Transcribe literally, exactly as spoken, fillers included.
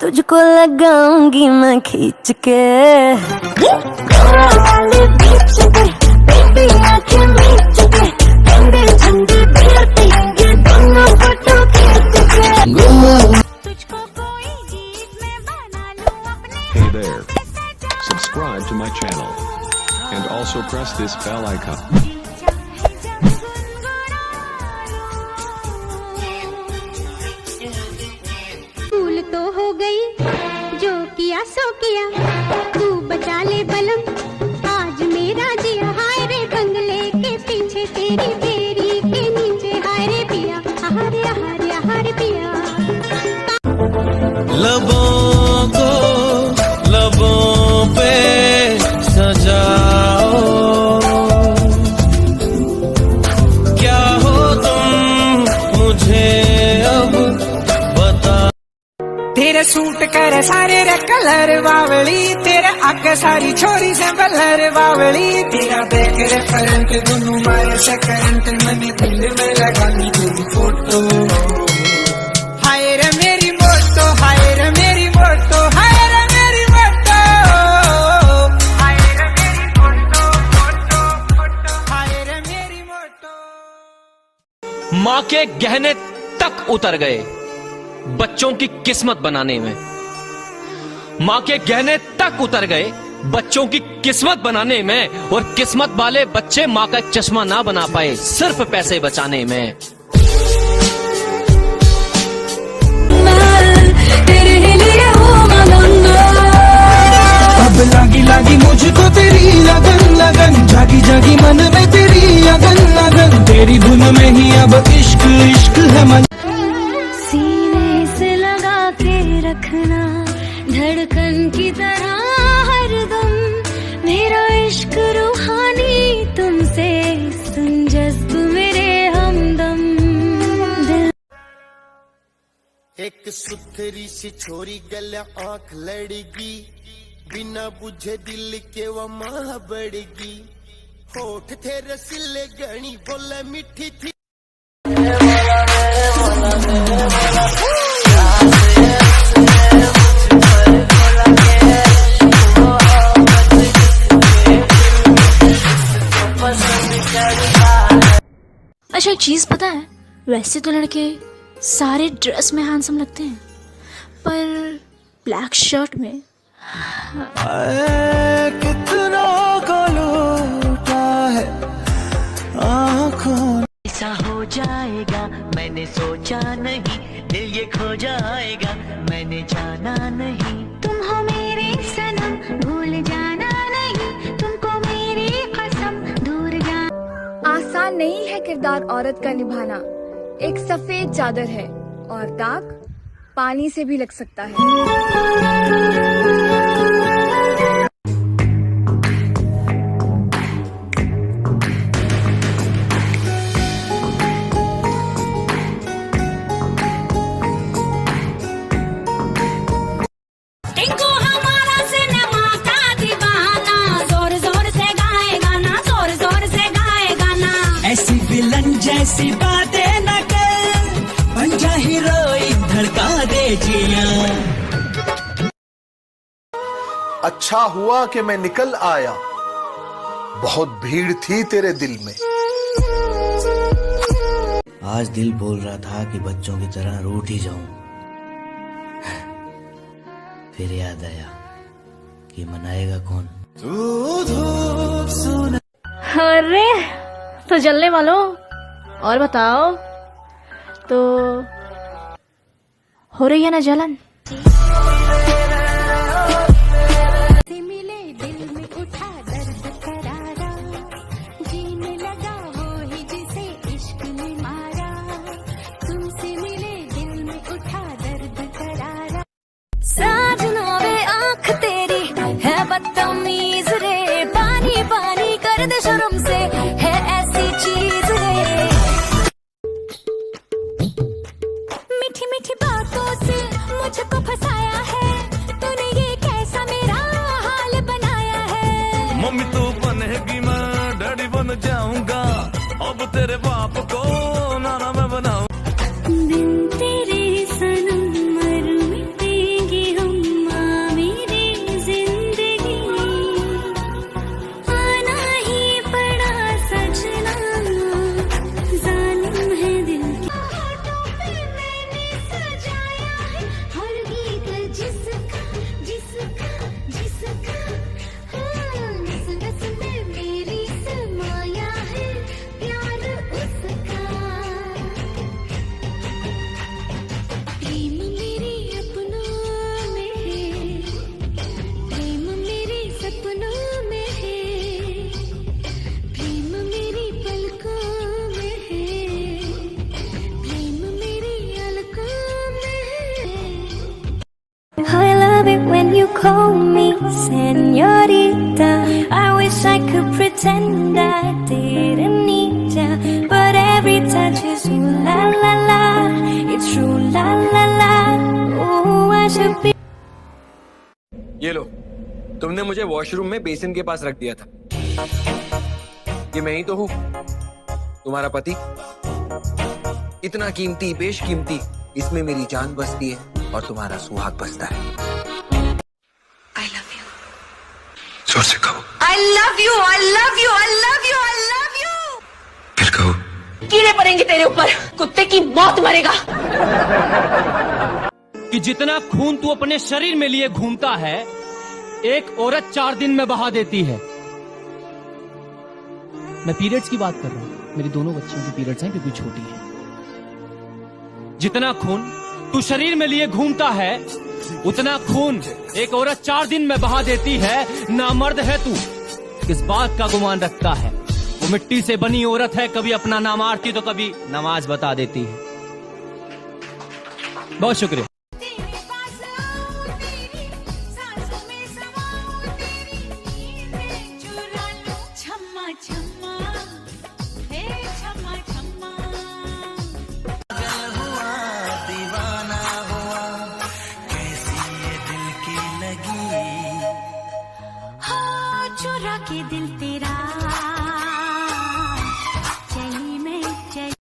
तुझको लगाऊंगी मैं खींच के गोवा वाले बीच पे बेबी आंखें मीच के ठंडे ठंडे बियर पिएंगे दोनों फोटो खींच के तुझको कोई गीत में बना लूं अपने। Hey there, subscribe to my channel and also press this bell icon. भूल तो हो गई जो किया सो किया, तू बचा ले बलम आज मेरा जिया। हाय रे बंगले के पीछे तेरी बेरी के नीचे, हाय रे पिया हारे हारे हारे पिया। लबों को लबों पे सजाओ, क्या हो तुम मुझे अब बता। तेरे सूट करे सारे रे कलर बावली, तेरे आगे सारी छोरी से बलर बावली। तेरा बैक रे फ्रंट दोनों मारे से करंट, मैंने दिल में लगानी तेरी फोटो। हाय रे मेरी मोटो, हाय रे मेरी मोटो, हाय रे मेरी मोटो, हाय रे मेरी मोटो मोटो मोटो, हाय रे मेरी मोटो। माँ के गहने तक उतर गए बच्चों की किस्मत बनाने में। माँ के गहने तक उतर गए बच्चों की किस्मत बनाने में, और किस्मत वाले बच्चे माँ का चश्मा ना बना पाए सिर्फ पैसे बचाने में। अब लागी लागी मुझको तेरी लगन लगन, जागी जागी मन में तेरी लगन लगन, तेरी धुन में ही अब इश्क इश्क है मन। सीने से लगा के रखना धड़कन की तरह हरदम, मेरा इश्क रूहानी तुमसे सुन जज्ब मेरे हमदम। एक सुथरी सी छोरी गले आंख लड़गी, बिना बुझे दिल के वो माँ बढ़गी। होठ थे रसीले गणी बोले मीठी थी। अच्छा एक चीज पता है, वैसे तो लड़के सारे ड्रेस में हैंडसम लगते हैं, पर ब्लैक शर्ट में कितनों को लूटा है आँखों। ऐसा हो जाएगा मैंने सोचा नहीं, दिल ये खो जाएगा मैंने जाना नहीं। तुम हो मेरे सनम भूल जाना नहीं, तुमको मेरी कसम दूर जाना। आसान नहीं है किरदार औरत का निभाना, एक सफेद चादर है और दाग पानी से भी लग सकता है। ऐसी विलन जैसी बातें न कर, बन जा हीरोइन धड़का दे जिया। अच्छा हुआ कि मैं निकल आया, बहुत भीड़ थी तेरे दिल में। आज दिल बोल रहा था कि बच्चों की तरह रूठ ही जाऊं, फिर याद आया कि मनाएगा कौन। अरे तो जलने वालों, और बताओ तो हो रही है ना जलन? मिले दिल में उठा दर्द करारा, जीने लगा वो ही जिसे इश्क ने मारा। तुमसे मिले दिल में उठा दर्द करारा। साजना वे आँख तेरी है बदतमीज रे, पानी पानी कर दे शर्म से है ऐसी चीज रे। मीठी मीठी बातों से मुझे when you call me señorita. I wish I could pretend I didn't need ya, but every touch is ooh la la la. It's true la la la. Oh, I should be. ये लो, तुमने मुझे washroom में basin के पास रख दिया था। ये मैं ही तो हूँ, तुम्हारा पति। इतना कीमती, बेशकीमती, इसमें मेरी जान बसती है और तुम्हारा सुहाग बसता है। I love you. जोर से कहो। I love you. I love you. I love you. I love you. फिर कहो। कीड़े पड़ेंगे तेरे ऊपर, कुत्ते की मौत मरेगा। कि जितना खून तू अपने शरीर में लिए घूमता है, एक औरत चार दिन में बहा देती है। मैं पीरियड्स की बात कर रहा हूँ, मेरी दोनों बच्चियों की पीरियड्स हैं क्योंकि छोटी है। जितना खून तू शरीर में लिए घूमता है, उतना खून एक औरत चार दिन में बहा देती है। नामर्द है तू, किस बात का गुमान रखता है? वो मिट्टी से बनी औरत है, कभी अपना नाम आरती तो कभी नमाज बता देती है। बहुत शुक्रिया। चुरा के दिल तेरा